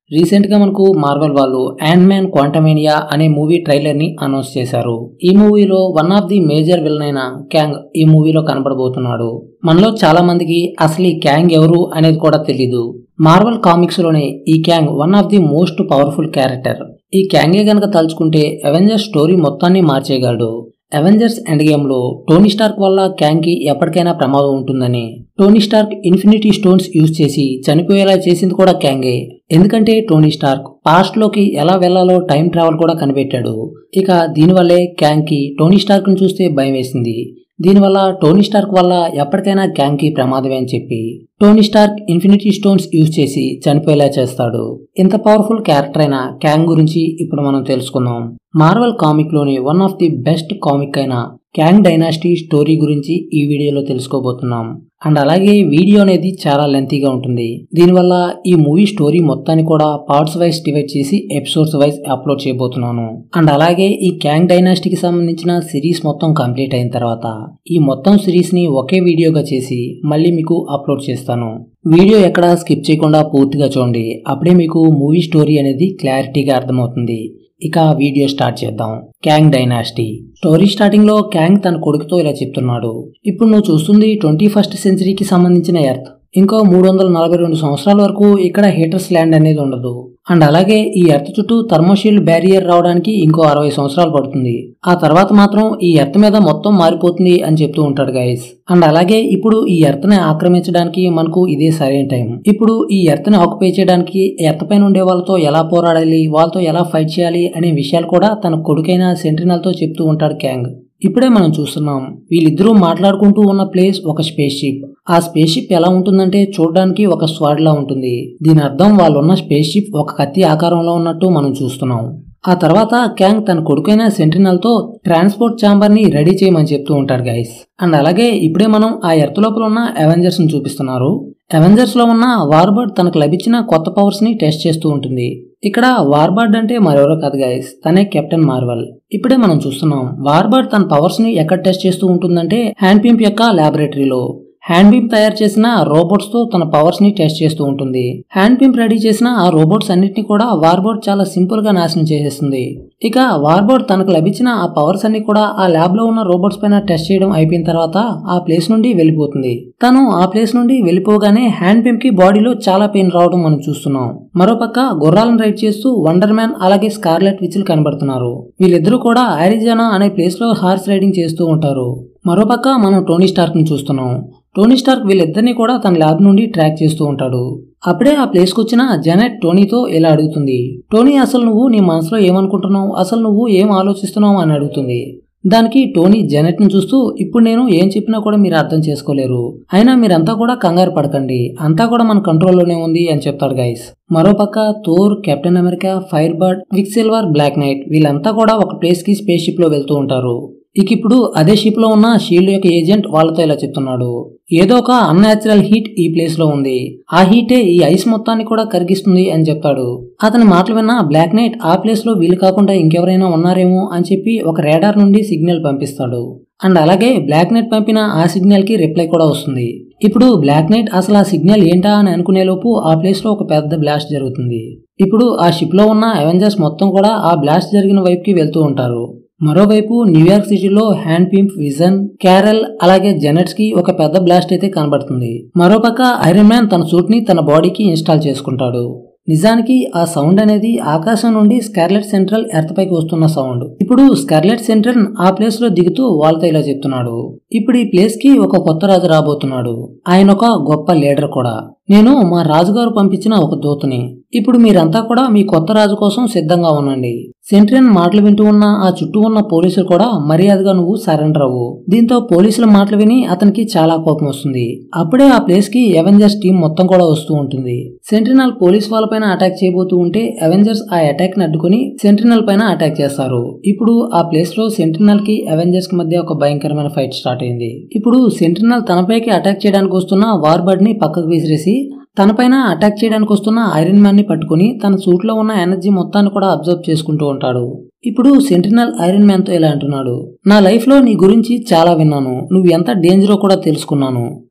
Recent గా మనకు Marvel వాళ్ళు యాంట్ మ్యాన్ క్వాంటమేనియా అనే మూవీ ట్రైలర్ ని అనౌన్స్ చేశారు. ఈ మూవీలో one of the major villain అయిన క్యాంగ్ ఈ మూవీలో కనబడబోతున్నాడు. మనలో చాలా మందికి అసలు ఈ క్యాంగ్ ఎవరు అనేది కూడా తెలీదు. మార్వెల్ కామిక్స్ లోనే ఈ Kang one of the most powerful character. ఈ క్యాంగే గనక తలుచుకుంటే అవెంజర్స్ స్టోరీ మొత్తాన్ని మార్చేయగలడు. అవెంజర్స్ ఎండ్ గేమ్ లో టోనీ స్టార్క్ వల్ల క్యాంగ్ కి ఎప్పటికైనా ప్రమాదం ఉంటుందని Tony Stark Infinity Stones use చేసి చనిపోయేలా చేసింది కూడా క్యాంగే. ఎందుకంటే టోనీ స్టార్క్ పాస్ట్ లోకి ఎలా వెళ్లాలో టైం ట్రావెల్ కూడా కనిపెట్టాడు. ఇక దీనివల్లే క్యాంగ్ కి టోనీ స్టార్క్ ను చూస్తే భయం వేసింది. దీనివల్ల టోనీ స్టార్క్ వల్ల ఎప్పటికైనా క్యాంగ్ కి ప్రమాదమే అని చెప్పి Tony Stark Infinity Stones use చేసి చనిపోయేలా చేస్తాడు. ఇంత పవర్ఫుల్ క్యారెక్టర్ అయిన క్యాంగ్ గురించి ఇప్పుడు మనం తెలుసుకుందాం. మార్వెల్ కామిక్ లోని one of the best comic అయిన క్యాంగ్ డైనాసిటీ స్టోరీ గురించి ఈ వీడియోలో తెలుసుకోబోతున్నాం. అండ్ అలాగే వీడియో అనేది చాలా లెంతీగా ఉంటుంది. దీనివల్ల ఈ మూవీ స్టోరీ మొత్తాన్ని కూడా పార్ట్స్ వైజ్ డివైడ్ చేసి ఎపిసోడ్స్ వైజ్ అప్లోడ్ చేయబోతున్నాను. అండ్ అలాగే ఈ క్యాంగ్ డైనాసిటీకి సంబంధించిన సిరీస్ మొత్తం కంప్లీట్ అయిన తర్వాత ఈ మొత్తం సిరీస్ ని ఒకే వీడియోగా చేసి మళ్ళీ మీకు అప్లోడ్ చేస్తాను. వీడియో ఎక్కడ స్కిప్ చేయకుండా పూర్తిగా చూడండి. అప్పుడే మీకు మూవీ స్టోరీ అనేది క్లారిటీగా అర్థమవుతుంది. ఇక వీడియో స్టార్ట్ చేద్దాం. క్యాంగ్ డైనాసిటీ స్టోరీ స్టార్టింగ్ లో క్యాంగ్ తన కొడుకుతో ఇలా చెప్తున్నాడు. ఇప్పుడు నువ్వు చూస్తుంది 21st సెంచరీకి సంబంధించిన ఎర్త్. ఇంకో 342 సంవత్సరాల వరకు ఇక్కడ హీటర్స్ ల్యాండ్ అనేది ఉండదు. అండ్ అలాగే ఈ ఎర్త్ చుట్టూ థర్మోషీల్డ్ బ్యారియర్ రావడానికి ఇంకో 60 సంవత్సరాలు పడుతుంది. ఆ తర్వాత మాత్రం ఈ ఎర్త్ మీద మొత్తం మారిపోతుంది అని చెప్తూ ఉంటాడు గైస్. అండ్ అలాగే ఇప్పుడు ఈ ఎర్త్ ని ఆక్రమించడానికి మనకు ఇదే సరైన టైం. ఇప్పుడు ఈ ఎర్త్ ని ఆక్యుపై చేయడానికి ఎర్త్ పైన ఉండే వాళ్ళతో ఎలా పోరాడాలి, వాళ్ళతో ఎలా ఫైట్ చేయాలి అనే విషయాలు కూడా తన కొడుకైన సెంట్రినల్ తో చెప్తూ ఉంటాడు క్యాంగ్. ఇప్పుడే మనం చూస్తున్నాం వీళ్ళిద్దరూ మాట్లాడుకుంటూ ఉన్న ప్లేస్ ఒక స్పేస్ షిప్. ఆ స్పేస్ షిప్ ఎలా ఉంటుందంటే చూడడానికి ఒక స్వాడ్ లా ఉంటుంది. దీని అర్థం వాళ్ళున్న స్పేస్ షిప్ ఒక కత్తి ఆకారంలో ఉన్నట్టు మనం చూస్తున్నాం. ఆ తర్వాత క్యాంగ్ తన కొడుకైన సెంట్రినల్ తో ట్రాన్స్పోర్ట్ ఛాంబర్ ని రెడీ చేయమని చెప్తూ ఉంటాడు గైస్. అండ్ అలాగే ఇప్పుడే మనం ఆ ఎర్త్ లోపల ఉన్న అవెంజర్స్ ని చూపిస్తున్నారు. అవెంజర్స్ లో ఉన్న వార్బర్డ్ తనకు లభించిన కొత్త పవర్స్ ని టెస్ట్ చేస్తూ ఉంటుంది. ఇక్కడ వార్బర్డ్ అంటే మరెవరో కాదు గైస్, తనే కెప్టెన్ మార్వెల్. ఇప్పుడే మనం చూస్తున్నాం వార్బర్డ్ తన పవర్స్ ని ఎక్కడ టెస్ట్ చేస్తూ ఉంటుందంటే హ్యాండ్ పింప్ యొక్క ల్యాబొరేటరీలో. హ్యాండ్ పింప్ తయారు చేసిన రోబోట్స్ తో తన పవర్స్ ని టెస్ట్ చేస్తూ ఉంటుంది. హ్యాండ్ పింప్ రెడీ చేసిన ఆ రోబోట్స్ అన్నిటిని కూడా వార్బర్డ్ చాలా సింపుల్ గా నాశనం చేసేస్తుంది. ఇక వార్బర్డ్ తనకు లభించిన ఆ పవర్స్ అన్ని కూడా ఆ ల్యాబ్ లో ఉన్న రోబోట్స్ పైన టెస్ట్ చేయడం అయిపోయిన తర్వాత ఆ ప్లేస్ నుండి వెళ్ళిపోతుంది. తను ఆ ప్లేస్ నుండి వెళ్ళిపోగానే హ్యాండ్ పింప్ కి బాడీలో చాలా పెయిన్ రావడం మనం చూస్తున్నాం. మరోపక్క గుర్రాలను రైడ్ చేస్తూ వండర్ మ్యాన్ అలాగే స్కార్లెట్ విచ్లు కనబడుతున్నారు. వీళ్ళిద్దరూ కూడా అరిజోనా అనే ప్లేస్ లో హార్స్ రైడింగ్ చేస్తూ ఉంటారు. మరోపక్క మనం టోనీ స్టార్క్ ని చూస్తున్నాం. టోనీ స్టార్క్ వీళ్ళిద్దరిని కూడా తన ల్యాబ్ నుండి ట్రాక్ చేస్తూ ఉంటాడు. అప్పుడే ఆ ప్లేస్ కు వచ్చిన జెనెట్ టోనీతో ఇలా అడుగుతుంది. టోనీ అసలు నువ్వు నీ మనసులో ఏమనుకుంటున్నావు, అసలు నువ్వు ఏం ఆలోచిస్తున్నావు అని అడుగుతుంది. దానికి టోనీ జెనెట్ ని చూస్తూ ఇప్పుడు నేను ఏం చెప్పినా కూడా మీరు అర్థం చేసుకోలేరు, అయినా మీరంతా కూడా కంగారు పడకండి, అంతా కూడా మన కంట్రోల్లోనే ఉంది అని చెప్తాడు గైస్. మరోపక్క Thor, Captain America, Firebird, Quicksilver, Black Knight వీళ్ళంతా కూడా ఒక ప్లేస్ కి స్పేస్ షిప్ లో వెళ్తూ ఉంటారు. ఇక ఇప్పుడు అదే షిప్ లో ఉన్న షీల్డ్ యొక్క ఏజెంట్ వాళ్ళతో ఇలా చెప్తున్నాడు. ఏదో ఒక అన్యాచురల్ హీట్ ఈ ప్లేస్ లో ఉంది, ఆ హీటే ఈ ఐస్ మొత్తాన్ని కూడా కరిగిస్తుంది అని చెప్తాడు. అతని మాటలు విన్న బ్లాక్ నైట్ ఆ ప్లేస్ లో వీళ్ళు కాకుండా ఇంకెవరైనా ఉన్నారేమో అని చెప్పి ఒక రేడార్ నుండి సిగ్నల్ పంపిస్తాడు. అండ్ అలాగే బ్లాక్ నైట్ పంపిన ఆ సిగ్నల్ కి రిప్లై కూడా వస్తుంది. ఇప్పుడు బ్లాక్ నైట్ అసలు ఆ సిగ్నల్ ఏంటా అని అనుకునే లోపు ఆ ప్లేస్ లో ఒక పెద్ద బ్లాస్ట్ జరుగుతుంది. ఇప్పుడు ఆ షిప్ లో ఉన్న అవెంజర్స్ మొత్తం కూడా ఆ బ్లాస్ట్ జరిగిన వైపు కి వెళ్తూ ఉంటారు. మరోవైపు న్యూయార్క్ సిటీలో హ్యాండ్ పింప్, విజన్, క్యారెల్ అలాగే జెనెట్స్ కి ఒక పెద్ద బ్లాస్ట్ అయితే కనబడుతుంది. మరోపక్క ఐరన్ మ్యాన్ తన సూట్ ని తన బాడీకి ఇన్స్టాల్ చేసుకుంటాడు. నిజానికి ఆ సౌండ్ అనేది ఆకాశం నుండి స్కార్లెట్ సెంట్రల్ ఎర్త్ పైకి వస్తున్న సౌండ్. ఇప్పుడు స్కార్లెట్ సెంట్రల్ ఆ ప్లేస్ లో దిగుతూ వాళ్ళతో ఇలా చెప్తున్నాడు. ఇప్పుడు ఈ ప్లేస్ కి ఒక కొత్త రాజు రాబోతున్నాడు. ఆయన ఒక గొప్ప లీడర్ కూడా. నేను మా రాజుగారు పంపించిన ఒక దూతని. ఇప్పుడు మీరంతా కూడా మీ కొత్త రాజు కోసం సిద్ధంగా ఉండండి. సెంట్రియన్ మాటలు వింటూ ఉన్న ఆ చుట్టూ ఉన్న పోలీసులు కూడా మర్యాదగా నువ్వు సరెండర్ అవ్వు. దీంతో పోలీసుల మాటలు విని అతనికి చాలా కోపం వస్తుంది. అప్పుడే ఆ ప్లేస్ కి అవెంజర్స్ టీం మొత్తం కూడా వస్తూ ఉంటుంది. సెంట్రినల్ పోలీస్ వాళ్ళపైన అటాక్ చేయబోతూ ఉంటే అవెంజర్స్ ఆ అటాక్ ని అడ్డుకుని సెంట్రినల్ పైన అటాక్ చేస్తారు. ఇప్పుడు ఆ ప్లేస్ లో సెంట్రినల్ కి అవెంజర్స్ కి మధ్య ఒక భయంకరమైన ఫైట్ స్టార్ట్ అయింది. ఇప్పుడు సెంట్రినల్ తనపైకి అటాక్ చేయడానికి వస్తున్న వార్బర్డ్ ని పక్కకు విసిరేసి తనపైన అటాక్ చేయడానికి వస్తున్న ఐరన్ మ్యాన్ ని పట్టుకుని తన సూట్ లో ఉన్న ఎనర్జీ మొత్తాన్ని కూడా అబ్జర్వ్ చేసుకుంటూ ఉంటాడు. ఇప్పుడు సెంట్రినల్ ఐరన్ మ్యాన్ తో ఇలా అంటున్నాడు. నా లైఫ్ లో నీ గురించి చాలా విన్నాను, నువ్వు ఎంత డేంజరో కూడా తెలుసుకున్నాను.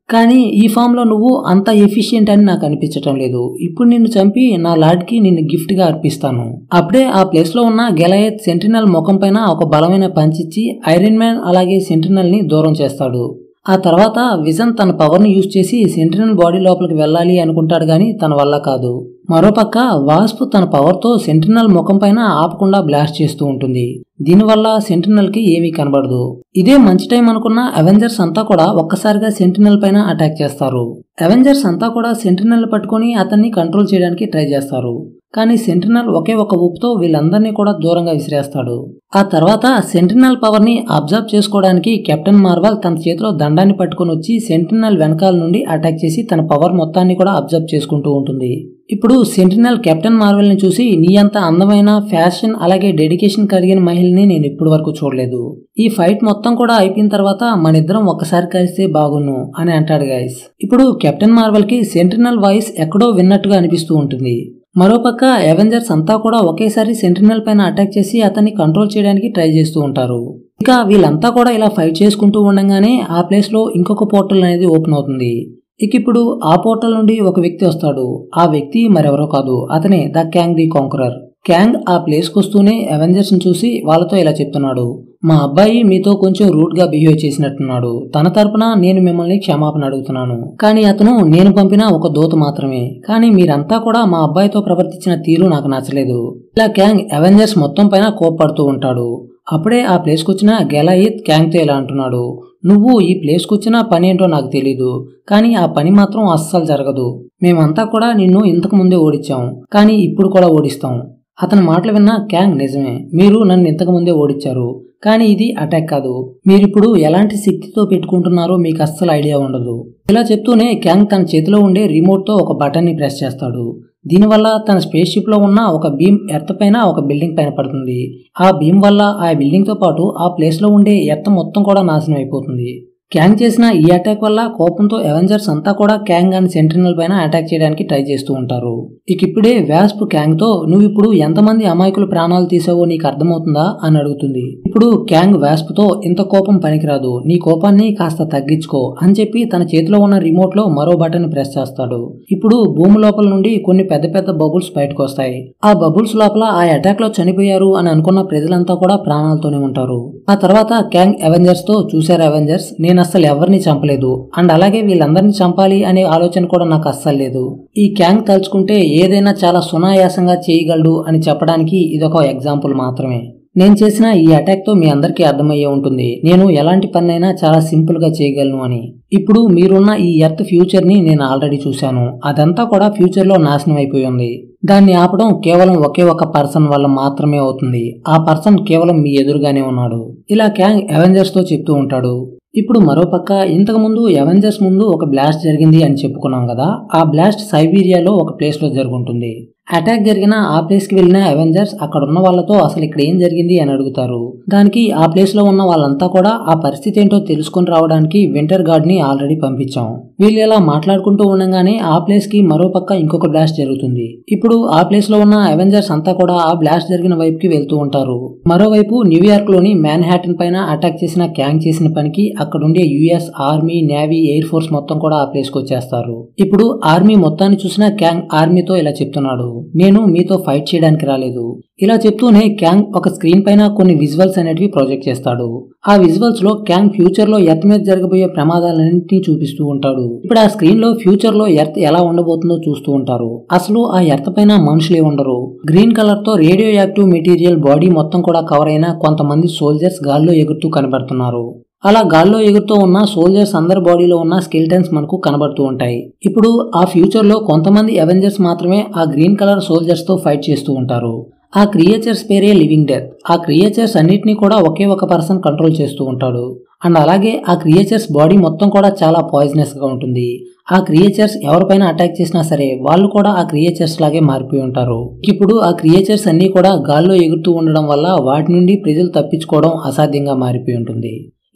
కానీ ఈ ఫామ్ లో నువ్వు అంత ఎఫిషియెంట్ అని నాకు అనిపించటం లేదు. ఇప్పుడు నిన్ను చంపి నా లార్డ్ కి నిన్ను గిఫ్ట్ గా అర్పిస్తాను. అప్పుడే ఆ ప్లేస్ లో ఉన్న గెలయత్ సెంటినల్ ముఖం పైన ఒక బలమైన పంచ్ ఇచ్చి ఐరన్ మ్యాన్ అలాగే సెంటినల్ ని దూరం చేస్తాడు. ఆ తర్వాత విజన్ తన పవర్ ని యూజ్ చేసి సెంటినల్ బాడీ లోపలికి వెళ్ళాలి అనుకుంటాడు గాని తన వల్ల కాదు. మరోపక్క వాస్ప్ తన పవర్ తో సెంటినల్ ముఖం పైన ఆపకుండా బ్లాస్ట్ చేస్తూ ఉంటుంది. దీనివల్ల సెంటినల్ కి ఏమీ కనబడదు. ఇదే మంచి టైం అనుకున్న అవెంజర్స్ అంతా కూడా ఒక్కసారిగా సెంటినల్ పైన అటాక్ చేస్తారు. అవెంజర్స్ అంతా కూడా సెంటినల్ పట్టుకుని అతన్ని కంట్రోల్ చేయడానికి ట్రై చేస్తారు. కానీ సెంటినల్ ఒకే ఒక ఊపుతో వీళ్ళందరినీ కూడా దూరంగా విసిరేస్తాడు. ఆ తర్వాత సెంటినల్ పవర్ ని అబ్జర్వ్ చేసుకోవడానికి కెప్టెన్ మార్వెల్ తన చేతిలో దండాన్ని పట్టుకుని వచ్చి సెంటినల్ వెనకాల నుండి అటాక్ చేసి తన పవర్ మొత్తాన్ని కూడా అబ్జర్వ్ చేసుకుంటూ ఉంటుంది. ఇప్పుడు సెంటినల్ కెప్టెన్ మార్వెల్ ని చూసి నీ అంత అందమైన ఫ్యాషన్ అలాగే డెడికేషన్ కలిగిన మహిళని నేను ఇప్పటి వరకు చూడలేదు. ఈ ఫైట్ మొత్తం కూడా అయిపోయిన తర్వాత మనిద్దరం ఒక్కసారి కలిస్తే బాగున్ను అని అంటాడు గైస్. ఇప్పుడు కెప్టెన్ మార్వెల్ కి సెంటినల్ వాయిస్ ఎక్కడో విన్నట్టుగా అనిపిస్తూ ఉంటుంది. మరోపక్క అవెంజర్స్ అంతా కూడా ఒకేసారి సెంటినల్ పైన అటాక్ చేసి అతన్ని కంట్రోల్ చేయడానికి ట్రై చేస్తూ ఉంటారు. ఇంకా వీళ్ళంతా కూడా ఇలా ఫైట్ చేసుకుంటూ ఉండగానే ఆ ప్లేస్ లో ఇంకొక పోర్టల్ అనేది ఓపెన్ అవుతుంది. ఇప్పుడు ఆ పోర్టల్ నుండి ఒక వ్యక్తి వస్తాడు. ఆ వ్యక్తి మరెవరో కాదు, అతనే the Kang the Conqueror. Kang ఆ ప్లేస్ కు వస్తూనే అవెంజర్స్ ని చూసి వాళ్ళతో ఇలా చెప్తున్నాడు, మా అబ్బాయి మీతో కొంచెం రూట్ గా బిహేవ్ చేసినట్టున్నాడు. తన తరపున నేను మిమ్మల్ని క్షమాపణ అడుగుతున్నాను. కానీ అతను నేను పంపిన ఒక దూత మాత్రమే. కానీ మీరంతా కూడా మా అబ్బాయితో ప్రవర్తించిన తీరు నాకు నచ్చలేదు. ఇలా క్యాంగ్ అవెంజర్స్ మొత్తం పైన కోప్పడుతూ ఉంటాడు. అప్పుడే ఆ ప్లేస్ కు వచ్చిన గెలాయిత్ క్యాంగ్ తో ఇలా అంటున్నాడు, నువ్వు ఈ ప్లేస్ కు వచ్చిన పని ఏంటో నాకు తెలీదు, కానీ ఆ పని మాత్రం అస్సలు జరగదు. మేమంతా కూడా నిన్ను ఇంతకు ముందే ఓడించాం, కానీ ఇప్పుడు కూడా ఓడిస్తాం. అతని మాటలు విన్న క్యాంగ్, నిజమే, మీరు నన్ను ఇంతకు ముందే ఓడించారు, కానీ ఇది అటాక్ కాదు. మీరిప్పుడు ఎలాంటి శక్తితో పెట్టుకుంటున్నారో మీకు అస్సలు ఐడియా ఉండదు. ఇలా చెప్తూనే క్యాంగ్ తన చేతిలో ఉండే రిమోట్ తో ఒక బటన్ ని ప్రెస్ చేస్తాడు. దీనివల్ల తన స్పేస్ షిప్ లో ఉన్న ఒక బీమ్ ఎర్త్ పైన ఒక బిల్డింగ్ పైన పడుతుంది. ఆ బీమ్ వల్ల ఆ బిల్డింగ్ తో పాటు ఆ ప్లేస్ లో ఉండే ఎర్త్ మొత్తం కూడా నాశనం అయిపోతుంది. క్యాంగ్ చేసిన ఈ అటాక్ వల్ల కోపంతో అవెంజర్స్ అంతా కూడా క్యాంగ్ అండ్ సెంటినల్ పైన అటాక్ చేయడానికి ట్రై చేస్తూ ఉంటారు. ఇప్పుడే వాస్ప్ క్యాంగ్ తో, నువ్వు ఇప్పుడు ఎంతమంది అమాయకుల ప్రాణాలు తీసావో నీకు అర్థమవుతుందా అని అడుగుతుంది. ఇప్పుడు క్యాంగ్ వాస్ప్ తో, ఇంత కోపం పనికిరాదు, నీ కోపాన్ని కాస్త తగ్గించుకో అని చెప్పి తన చేతిలో ఉన్న రిమోట్ లో మరో బటన్ ప్రెస్ చేస్తాడు. ఇప్పుడు భూమి లోపల నుండి కొన్ని పెద్ద పెద్ద బబుల్స్ బయటకు వస్తాయి. ఆ బబుల్స్ లోపల ఆ అటాక్ లో చనిపోయారు అని అనుకున్న ప్రజలంతా కూడా ప్రాణాలతోనే ఉంటారు. ఆ తర్వాత క్యాంగ్ అవెంజర్స్ తో, చూసారా అవెంజర్స్, నేను అస్సలు ఎవరిని చంపలేదు, అండ్ అలాగే వీళ్ళందరినీ చంపాలి అనే ఆలోచన కూడా నాకు అస్సలు లేదు. ఈ క్యాంగ్ తలుచుకుంటే ఏదైనా చాలా సునాయాసంగా చేయగలడు అని చెప్పడానికి ఇదొక ఎగ్జాంపుల్ మాత్రమే. నేను చేసిన ఈ అటాక్ తో మీ అందరికీ అర్థమయ్యే ఉంటుంది నేను ఎలాంటి పన్నైనా చాలా సింపుల్ గా చేయగలను అని. ఇప్పుడు మీరున్న ఈ ఎర్త్ ఫ్యూచర్ ని నేను ఆల్రెడీ చూశాను. అదంతా కూడా ఫ్యూచర్ లో నాశనం అయిపోయి ఉంది. దాన్ని ఆపడం కేవలం ఒకే ఒక పర్సన్ వల్ల మాత్రమే అవుతుంది. ఆ పర్సన్ కేవలం మీ ఎదురుగానే ఉన్నాడు. ఇలా క్యాంగ్ అవెంజర్స్ తో చెప్తూ ఉంటాడు. ఇప్పుడు మరోపక్క ఇంతకు ముందు అవెంజర్స్ ముందు ఒక బ్లాస్ట్ జరిగింది అని చెప్పుకున్నాం కదా, ఆ బ్లాస్ట్ సైబీరియాలో ఒక ప్లేస్ లో జరుగుతుంది. అటాక్ జరిగిన ఆ ప్లేస్ కి వెళ్లిన అవెంజర్స్ అక్కడ ఉన్న వాళ్ళతో అసలు ఇక్కడ ఏం జరిగింది అని అడుగుతారు. దానికి ఆ ప్లేస్ లో ఉన్న వాళ్ళంతా కూడా ఆ పరిస్థితి ఏంటో తెలుసుకుని రావడానికి వింటర్ గార్డ్ ని ఆల్రెడీ పంపించాం. వీళ్ళు ఇలా మాట్లాడుకుంటూ ఉండగానే ఆ ప్లేస్ కి మరోపక్క ఇంకొక బ్లాస్ట్ జరుగుతుంది. ఇప్పుడు ఆ ప్లేస్ లో ఉన్న అవెంజర్స్ అంతా కూడా ఆ బ్లాస్ట్ జరిగిన వైపు కి వెళ్తూ ఉంటారు. మరోవైపు న్యూయార్క్ లోని మ్యాన్హాటన్ పైన అటాక్ చేసిన క్యాంగ్ చేసిన పనికి అక్కడుండే US Army, Navy, Air Force మొత్తం కూడా ఆ ప్లేస్ కి వచ్చేస్తారు. ఇప్పుడు ఆర్మీ మొత్తాన్ని చూసిన క్యాంగ్ ఆర్మీతో ఇలా చెప్తున్నాడు, నేను మీతో ఫైట్ చేయడానికి రాలేదు. ఇలా చెప్తూనే క్యాంగ్ ఒక స్క్రీన్ పైన కొన్ని విజువల్స్ అనేటివి ప్రొజెక్ట్ చేస్తాడు. ఆ విజువల్స్ లో క్యాంగ్ ఫ్యూచర్ లో ఎర్త్ మీద జరగబోయే ప్రమాదాలన్నింటినీ చూపిస్తూ ఉంటాడు. ఇప్పుడు ఆ స్క్రీన్ లో ఫ్యూచర్ లో ఎర్త్ ఎలా ఉండబోతుందో చూస్తూ ఉంటారు. అసలు ఆ ఎర్త్ పైన మనుషులే ఉండరు. గ్రీన్ కలర్ తో రేడియో యాక్టివ్ మెటీరియల్ బాడీ మొత్తం కూడా కవర్ అయిన కొంతమంది సోల్జర్స్ గాల్లో ఎగురుతూ కనబడుతున్నారు. అలా గాల్లో ఎగురుతూ ఉన్న సోల్జర్స్ అందరి బాడీలో ఉన్న స్కెలిటన్స్ మనకు కనబడుతూ ఉంటాయి. ఇప్పుడు ఆ ఫ్యూచర్ లో కొంతమంది అవెంజర్స్ మాత్రమే ఆ గ్రీన్ కలర్ సోల్జర్స్ తో ఫైట్ చేస్తూ ఉంటారు. ఆ క్రియేచర్స్ పేరే లివింగ్ డెత్. ఆ క్రియేచర్స్ అన్నిటినీ కూడా ఒకే ఒక పర్సన్ కంట్రోల్ చేస్తూ ఉంటాడు. అండ్ అలాగే ఆ క్రియేచర్స్ బాడీ మొత్తం కూడా చాలా పాయిజనస్ గా ఉంటుంది. ఆ క్రియేచర్స్ ఎవరిపైన అటాక్ చేసినా సరే వాళ్ళు కూడా ఆ క్రియేచర్స్ లాగే మారిపోయి ఉంటారు. ఇప్పుడు ఆ క్రియేచర్స్ అన్ని కూడా గాల్లో ఎగురుతూ ఉండడం వల్ల వాటి నుండి ప్రజలు తప్పించుకోవడం అసాధ్యంగా మారిపోయి ఉంటుంది.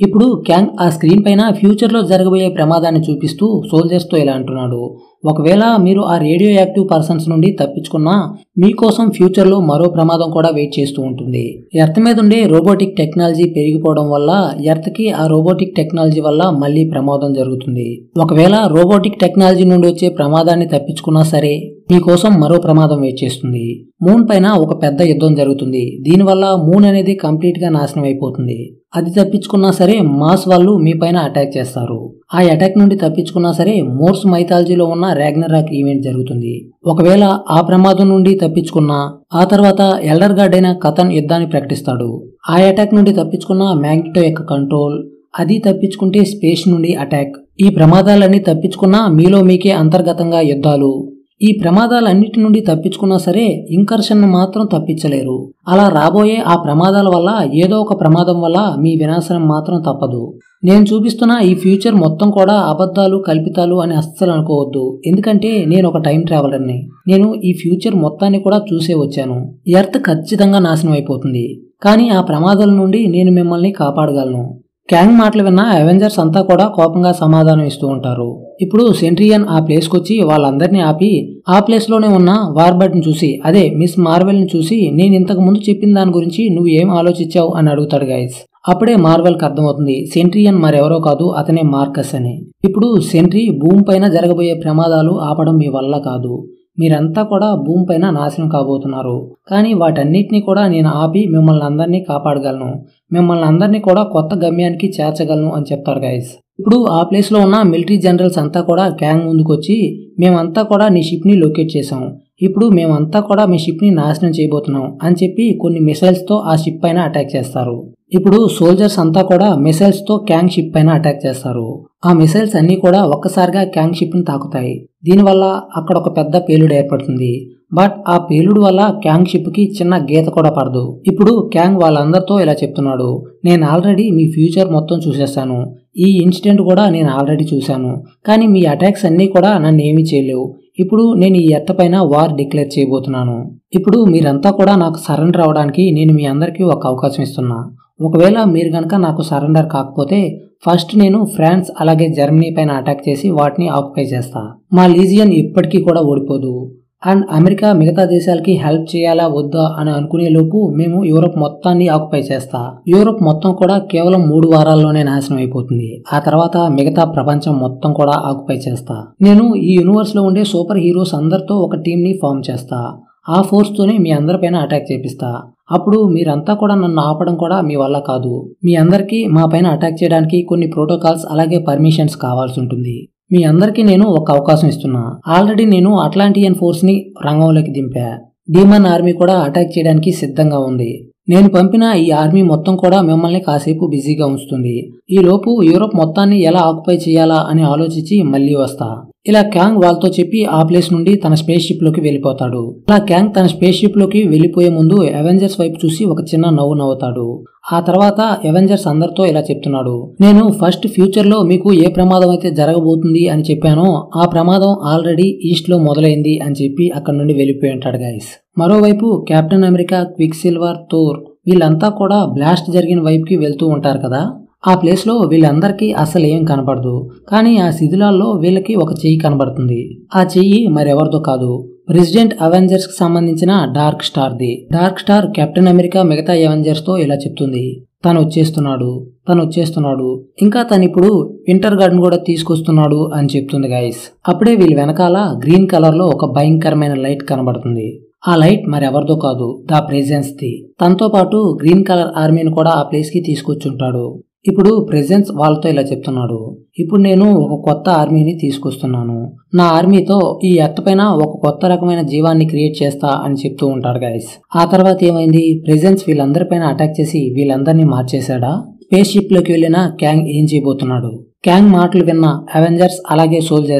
ఇప్పుడు క్యాంగ్ ఆ స్క్రీన్ పైన ఫ్యూచర్లో జరగబోయే ప్రమాదాన్ని చూపిస్తూ సోల్జర్స్తో ఇలా అంటున్నాడు, ఒకవేళ మీరు ఆ రేడియో యాక్టివ్ పర్సన్స్ నుండి తప్పించుకున్నా మీకోసం ఫ్యూచర్లో మరో ప్రమాదం కూడా వెయిట్ చేస్తూ ఉంటుంది. ఎర్త్ మీద ఉండే రోబోటిక్ టెక్నాలజీ పెరిగిపోవడం వల్ల ఎర్త్కి ఆ రోబోటిక్ టెక్నాలజీ వల్ల మళ్ళీ ప్రమాదం జరుగుతుంది. ఒకవేళ రోబోటిక్ టెక్నాలజీ నుండి వచ్చే ప్రమాదాన్ని తప్పించుకున్నా సరే మీకోసం మరో ప్రమాదం వెయిట్ చేస్తుంది. మూన్ పైన ఒక పెద్ద యుద్ధం జరుగుతుంది. దీనివల్ల మూన్ అనేది కంప్లీట్ గా నాశనం అయిపోతుంది. అది తప్పించుకున్నా సరే మాస్ వాళ్ళు మీ పైన అటాక్ చేస్తారు. ఆ అటాక్ నుండి తప్పించుకున్నా సరే మోర్స్ మైథాలజీలో ఉన్న రాగ్నరాక్ ఈవెంట్ జరుగుతుంది. ఒకవేళ ఆ ప్రమాదం నుండి తప్పించుకున్నా ఆ తర్వాత ఎల్డర్ గార్డ్ అయిన కథన్ యుద్ధాన్ని ప్రకటిస్తాడు. ఆ అటాక్ నుండి తప్పించుకున్న మ్యాగ్నెటో యొక్క కంట్రోల్, అది తప్పించుకుంటే స్పేస్ నుండి అటాక్. ఈ ప్రమాదాలన్నీ తప్పించుకున్నా మీలో మీకే అంతర్గతంగా యుద్ధాలు. ఈ ప్రమాదాలన్నిటి నుండి తప్పించుకున్నా సరే ఇంకర్షన్ మాత్రం తప్పించలేరు. అలా రాబోయే ఆ ప్రమాదాల వల్ల ఏదో ఒక ప్రమాదం వల్ల మీ వినాశనం మాత్రం తప్పదు. నేను చూపిస్తున్న ఈ ఫ్యూచర్ మొత్తం కూడా అబద్ధాలు కల్పితాలు అని అస్సలు అనుకోవద్దు. ఎందుకంటే నేను ఒక టైం ట్రావెలర్ని. నేను ఈ ఫ్యూచర్ మొత్తాన్ని కూడా చూసే వచ్చాను. ఎర్త్ ఖచ్చితంగా నాశనం అయిపోతుంది, కానీ ఆ ప్రమాదాల నుండి నేను మిమ్మల్ని కాపాడగలను. క్యాంగ్ మాటలు విన్న అవెంజర్స్ అంతా కూడా కోపంగా సమాధానం ఇస్తూ ఉంటారు. ఇప్పుడు సెంట్రియన్ ఆ ప్లేస్కి వచ్చి వాళ్ళందరినీ ఆపి ఆ ప్లేస్లోనే ఉన్న వార్బర్డ్ని చూసి, అదే మిస్ మార్వెల్ని చూసి, నేను ఇంతకు ముందు చెప్పిన దాని గురించి నువ్వు ఏం ఆలోచించావు అని అడుగుతాడు గైస్. అప్పుడే మార్వెల్కి అర్థమవుతుంది సెంట్రియన్ మరెవరో కాదు, అతనే మార్కస్ అని. ఇప్పుడు సెంట్రీ భూమి పైన జరగబోయే ప్రమాదాలు ఆపడం మీ వల్ల కాదు. మీరంతా కూడా భూమి పైన నాశనం కాబోతున్నారు, కానీ వాటన్నిటిని కూడా నేను ఆపి మిమ్మల్ని అందరినీ కాపాడగలను, మిమ్మల్ని అందరినీ కూడా కొత్త గమ్యానికి చేర్చగలను అని చెప్తారు గైస్. ఇప్పుడు ఆ ప్లేస్లో ఉన్న మిలిటరీ జనరల్స్ అంతా కూడా క్యాంగ్ ముందుకు వచ్చి, మేమంతా కూడా నీ షిప్ని లొకేట్ చేసాం, ఇప్పుడు మేమంతా కూడా మీ షిప్ని నాశనం చేయబోతున్నాం అని చెప్పి కొన్ని మిసైల్స్తో ఆ షిప్ పైన అటాక్ చేస్తారు. ఇప్పుడు సోల్జర్స్ అంతా కూడా మిసైల్స్తో క్యాంగ్ షిప్ పైన అటాక్ చేస్తారు. ఆ మిసైల్స్ అన్నీ కూడా ఒక్కసారిగా క్యాంగ్ షిప్ని తాకుతాయి. దీనివల్ల అక్కడ ఒక పెద్ద పేలుడు ఏర్పడుతుంది. బట్ ఆ పేలుడు వల్ల క్యాంగ్ షిప్కి చిన్న గీత కూడా పడదు. ఇప్పుడు క్యాంగ్ వాళ్ళందరితో ఇలా చెప్తున్నాడు, నేను ఆల్రెడీ మీ ఫ్యూచర్ మొత్తం చూసేస్తాను, ఈ ఇన్సిడెంట్ కూడా నేను ఆల్రెడీ చూశాను, కానీ మీ అటాక్స్ అన్నీ కూడా నన్ను ఏమీ చేయలేవు. ఇప్పుడు నేను ఈ ఎర్త్ పైన వార్ డిక్లేర్ చేయబోతున్నాను. ఇప్పుడు మీరంతా కూడా నాకు సరెండర్ అవడానికి నేను మీ అందరికీ ఒక అవకాశం ఇస్తున్నా. ఒకవేళ మీరు కనుక నాకు సరెండర్ కాకపోతే ఫస్ట్ నేను ఫ్రాన్స్ అలాగే జర్మనీ పైన అటాక్ చేసి వాటిని ఆక్యుపై చేస్తా. మా లీజియన్ ఇప్పటికీ కూడా ఓడిపోదు. అండ్ అమెరికా మిగతా దేశాలకి హెల్ప్ చేయాలా వద్దా అని అనుకునే లోపు మేము యూరోప్ మొత్తాన్ని ఆక్యుపై చేస్తా. యూరోప్ మొత్తం కూడా కేవలం 3 వారాల్లోనే నాశనం అయిపోతుంది. ఆ తర్వాత మిగతా ప్రపంచం మొత్తం కూడా ఆక్యుపై చేస్తా. నేను ఈ యూనివర్స్ లో ఉండే సూపర్ హీరోస్ అందరితో ఒక టీం ని ఫామ్ చేస్తా. ఆ ఫోర్స్ తోనే మీ అందరిపైన అటాక్ చేపిస్తా. అప్పుడు మీరంతా కూడా నన్ను ఆపడం కూడా మీ వల్ల కాదు. మీ అందరికీ మా పైన అటాక్ చేయడానికి కొన్ని ప్రోటోకాల్స్ అలాగే పర్మిషన్స్ కావాల్సి ఉంటుంది. మీ అందరికీ నేను ఒక అవకాశం ఇస్తున్నా. ఆల్రెడీ నేను అట్లాంటియన్ ఫోర్స్ ని రంగంలోకి దింపా. డీమన్ ఆర్మీ కూడా అటాక్ చేయడానికి సిద్ధంగా ఉంది. నేను పంపిన ఈ ఆర్మీ మొత్తం కూడా మిమ్మల్ని కాసేపు బిజీగా ఉంచుతుంది. ఈ లోపు యూరోప్ మొత్తాన్ని ఎలా ఆక్యుపై చేయాలా అని ఆలోచించి మళ్ళీ వస్తా. ఇలా క్యాంగ్ వాళ్ళతో చెప్పి ఆ ప్లేస్ నుండి తన స్పేస్ షిప్ లోకి వెళ్ళిపోతాడు. అలా క్యాంగ్ తన స్పేస్ షిప్ లోకి వెళ్ళిపోయే ముందు అవెంజర్స్ వైపు చూసి ఒక చిన్న నవ్వు నవ్వుతాడు. ఆ తర్వాత అవెంజర్స్ అందరితో ఇలా చెప్తున్నాడు, నేను ఫస్ట్ ఫ్యూచర్ లో మీకు ఏ ప్రమాదం అయితే జరగబోతుంది అని చెప్పానో ఆ ప్రమాదం ఆల్రెడీ ఈస్ట్ లో మొదలైంది అని చెప్పి అక్కడ నుండి వెళ్ళిపోయి ఉంటాడు గైస్. మరోవైపు Captain America, Quicksilver, Thor వీళ్ళంతా కూడా బ్లాస్ట్ జరిగిన వైపుకి వెళ్తూ ఉంటారు కదా. ఆ ప్లేస్లో వీళ్ళందరికీ అసలు ఏం కనబడదు, కానీ ఆ శిథిలాల్లో వీళ్ళకి ఒక చెయ్యి కనబడుతుంది. ఆ చెయ్యి మరెవరిదో కాదు, ప్రెసిడెంట్ అవెంజర్స్ కి సంబంధించిన డార్క్ స్టార్ ది. డార్క్ స్టార్ కెప్టెన్ అమెరికా మిగతా అవెంజర్స్ తో ఇలా చెప్తుంది, తను వచ్చేస్తున్నాడు, ఇంకా తను ఇప్పుడు వింటర్ గార్డెన్ కూడా తీసుకొస్తున్నాడు అని చెప్తుంది గైస్. అప్పుడే వీళ్ళ వెనకాల గ్రీన్ కలర్ లో ఒక భయంకరమైన లైట్ కనబడుతుంది. ఆ లైట్ మరెవరిదో కాదు, ద ప్రెజెన్స్ ది. తనతో పాటు గ్రీన్ కలర్ ఆర్మీని కూడా ఆ ప్లేస్ కి తీసుకొచ్చుంటాడు. ఇప్పుడు ప్రెజెన్స్ వాళ్ళతో ఇలా చెప్తున్నాడు, ఇప్పుడు నేను ఒక కొత్త ఆర్మీని తీసుకొస్తున్నాను. నా ఆర్మీతో ఈ ఎర్త్ పైన ఒక కొత్త రకమైన జీవాన్ని క్రియేట్ చేస్తా అని చెప్తూ ఉంటాడు గైస్. ఆ తర్వాత ఏమైంది, ప్రెజెన్స్ వీళ్ళందరిపైన అటాక్ చేసి వీళ్ళందరినీ మార్చేశాడా? స్పేస్ షిప్ లోకి వెళ్ళిన క్యాంగ్ ఏం చేయబోతున్నాడు? క్యాంగ్ మాటలు విన్న అవెంజర్స్ అలాగే సోల్జర్స్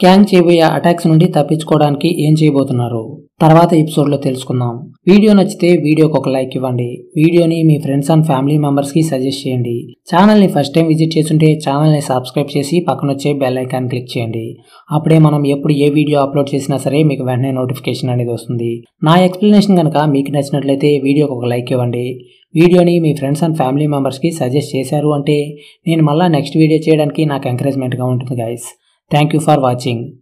క్యాంగ్ చేయబోయే అటాక్స్ నుండి తప్పించుకోవడానికి ఏం చేయబోతున్నారు తర్వాత ఎపిసోడ్లో తెలుసుకుందాం. వీడియో నచ్చితే వీడియోకి ఒక లైక్ ఇవ్వండి. వీడియోని మీ ఫ్రెండ్స్ అండ్ ఫ్యామిలీ మెంబర్స్కి సజెస్ట్ చేయండి. ఛానల్ని ఫస్ట్ టైం విజిట్ చేస్తుంటే ఛానల్ని సబ్స్క్రైబ్ చేసి పక్కనొచ్చే బెల్ ఐకాన్ క్లిక్ చేయండి. అప్పుడే మనం ఎప్పుడు ఏ వీడియో అప్లోడ్ చేసినా సరే మీకు వెంటనే నోటిఫికేషన్ అనేది వస్తుంది. నా ఎక్స్ప్లెనేషన్ కనుక మీకు నచ్చినట్లయితే వీడియోకి ఒక లైక్ ఇవ్వండి. వీడియోని మీ ఫ్రెండ్స్ అండ్ ఫ్యామిలీ మెంబర్స్కి సజెస్ట్ చేశారు అంటే నేను మళ్ళీ నెక్స్ట్ వీడియో చేయడానికి నాకు ఎంకరేజ్మెంట్గా ఉంటుంది guys. Thank you for watching.